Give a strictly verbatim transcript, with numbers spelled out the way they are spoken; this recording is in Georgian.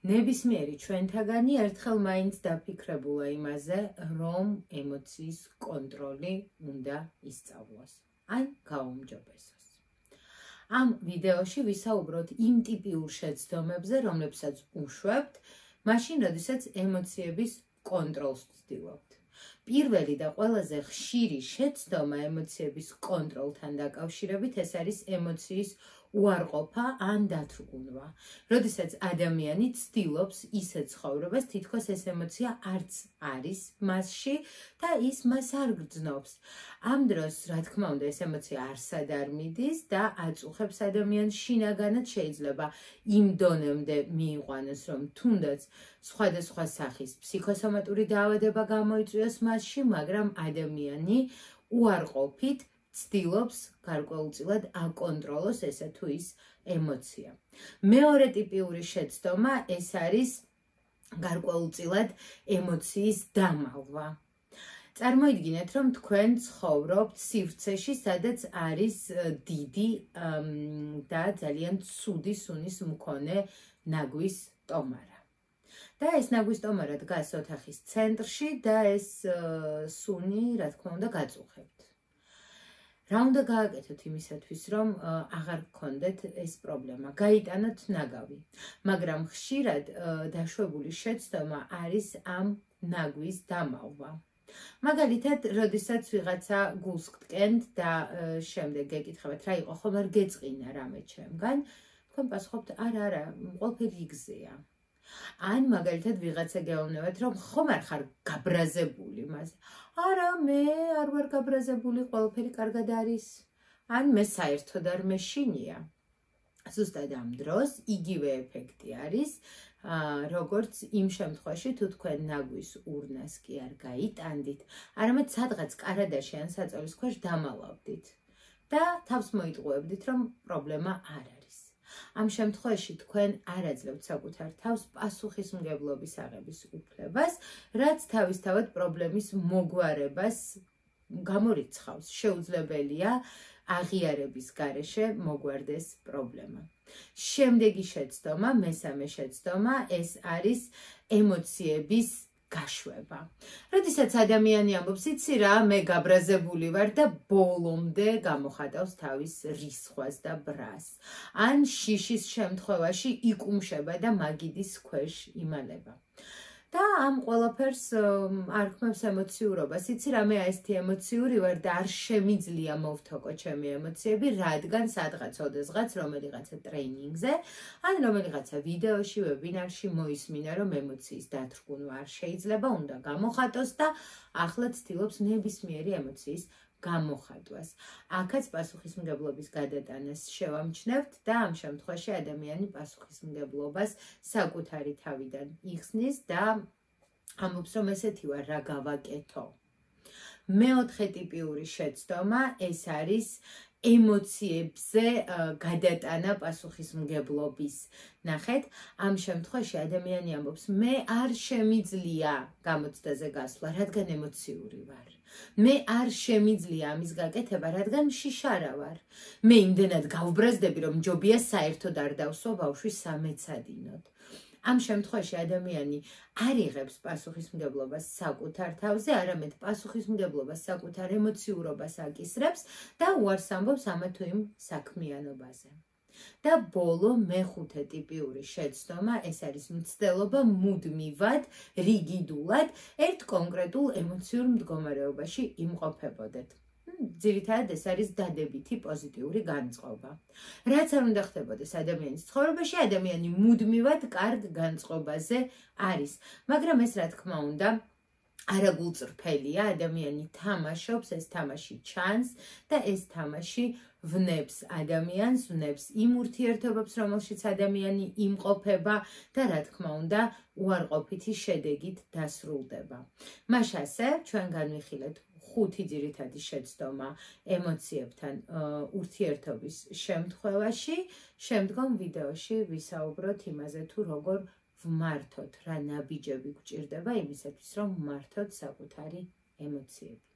ნებისმიერი ჩვენთაგანი ერთხელ მაინც დაფიქრებულა იმაზე, რომ ემოციის კონტროლი უნდა ისწავლოს, ან გაუმჯობესოს. ამ ვიდეოში ვისაუბროთ იმ ტიპიურ შეცდომებზე, რომლებსაც უშვებთ, მაშინ, როდესაც ემოციების კონტროლს ვცდილობთ. პირველი და ყველაზე ხშირი შეცდომა ემოციების კონტროლთან დაკავშირებით ეს არის ემოციის უარყოფა ან დათრგუნვა. როდესაც ადამიანი ცდილობს ისე ცხოვრებას, თითქოს ეს ემოცია არც არის მასში და ის მას არ გრძნობს. ამ დროს, რა თქმა უნდა, ეს ემოცია არსად არ მიდის და აწუხებს ადამიანს შინაგანად შეიძლება იმ დონემდე მიიყვანოს, რომ თუნდაც სხვადასხვა სახის ფსიქოსომატური დაავადება გამოიწვიოს მასში, მაგრამ ადამიანი უარყოფით ცდილობს გარკვეულწილად აკონტროლოს ესა თუ ის ემოცია. მეორე ტიპიური შეცდომა ეს არის გარკვეულწილად ემოციის დამალვა. წარმოიდგინეთ, რომ თქვენ ცხოვრობთ სივრცეში, სადაც არის დიდი და ძალიან ცუდი სუნის მქონე ნაგვის ტომარა. და ეს ნაგვის ტომარა დგას ოთახის ცენტრში და ეს სუნი, რა თქმა უნდა, გაწუხებთ. რა უნდა გააკეთოთ იმისათვის, რომ აღარ გქონდეთ ეს პრობლემა, გაიტანოთ ნაგავი. მაგრამ ხშირად დაშვებული შეცდომა არის ამ ნაგვის დამალვა. მაგალითად, როდესაც ვიღაცა გულს გტკენთ და შემდეგ გეკითხებათ, რა იყო, ხომ არ გეწყინა რამე ჩემგან, თქვენ პასუხობთ, არა, არა, ყველაფერი იგზეა. ან მაგალითად ვიღაცა გეუბნებათ, რომ ხომ არ ხარ გაბრაზებული მასე. არა, მე არ ვარ გაბრაზებული, ყველაფერი კარგად არის. ან მე საერთოდ არ მეშინია. ზუსტად ამ დროს იგივე ეფექტი არის, როგორც იმ შემთხვევაში, თუ თქვენ ნაგვის ურნას კი არ გაიტანდით, არამედ სადღაც კარადაში ან საწოლის ქვეშ დამალავდით და თავს მოიტყუებდით, რომ პრობლემა არ არის. ამ შემთხვევაში თქვენ არ აძლევთ საკუთარ თავს პასუხისმგებლობის აღების უფლებას, რაც თავისთავად პრობლემის მოგვარებას გამორიცხავს. შეუძლებელია აღიარების გარეშე მოგვარდეს პრობლემა. შემდეგი შეცდომა, მესამე შეცდომა, ეს არის ემოციების გაშვება. როდესაც ადამიანი ამბობს, იცი რა, მე გაბრაზებული ვარ და ბოლომდე გამოხატავს თავის რისხვას და ბრას. ან შიშის შემთხვევაში იკუმშება და მაგიდის ქვეშ იმალება. და ამ ყველაფერს არქმევს ემოციურობას. იცი რა, მე ესეთი ემოციური ვარ და არ შემიძლია მოვთოკო ჩემი ემოციები, რადგან სადღაც ოდესღაც რომელიღაცა ტრეინინგზე, ან რომელიღაცა ვიდეოში, ვებინარში მოისმინა, რომ ემოციის დათრგუნვა არ შეიძლება, უნდა გამოხატოს და ახლა ცდილობს ნებისმიერი ემოციის გამოხატვას. აქაც პასუხისმგებლობის გადატანას შევამჩნევთ და ამ შემთხვევაში ადამიანი პასუხისმგებლობას საკუთარი თავიდან იხსნის და ამბობს, რომ ესეთი ვარ, რა გავაკეთო. მეოთხე ტიპიური შეცდომა ეს არის ემოციებზე გადატანა პასუხისმგებლობის. ნახეთ, ამ შემთხვევაში ადამიანი ამბობს, მე არ შემიძლია გამოცდაზე გასვლა, რადგან ემოციური ვარ. მე არ შემიძლია ამის გაკეთება, რადგან მშიშარა ვარ. მე იმდენად გავბრაზდები, რომ ჯობია საერთოდ არ დავსვა ბავშვი სამეცადინოდ. ამ შემთხვევაში ადამიანი არ იღებს პასუხისმგებლობას საკუთარ თავზე, არამედ პასუხისმგებლობას საკუთარ ემოციურობას აკისრებს და უარს ამბობს ამა თუ იმ საქმიანობაზე. და ბოლო მეხუთე ტიპიური შეცდომა, ეს არის მცდელობა მუდმივად, რიგიდულად ერთ კონკრეტულ ემოციურ მდგომარეობაში იმყოფებოდეთ. ძირითადად ეს არის დადებითი პოზიტიური განწყობა. რაც არ უნდა ხდებოდეს ადამიანის ცხოვრებაში, ადამიანი მუდმივად კარგ განწყობაზე არის. მაგრამ ეს, რა თქმა უნდა, არაგულწრფელია, ადამიანი თამაშობს, ეს თამაში ჩანს და ეს თამაში ვნებს ადამიანს, ვნებს იმ ურთიერთობებს, რომელშიც ადამიანი იმყოფება და, რა თქმა უნდა, უარყოფითი შედეგით დასრულდება. მას ასე ჩვენ განვიხილეთ ხუთი ძირითადი შეცდომა ემოციებთან ურთიერთობის შემთხვევაში. შემდგომ ვიდეოში ვისაუბროთ იმაზე, თუ როგორ ვმართოთ, რა ნაბიჯები გვჭირდება იმისათვის, რომ ვმართოთ საკუთარი ემოციები.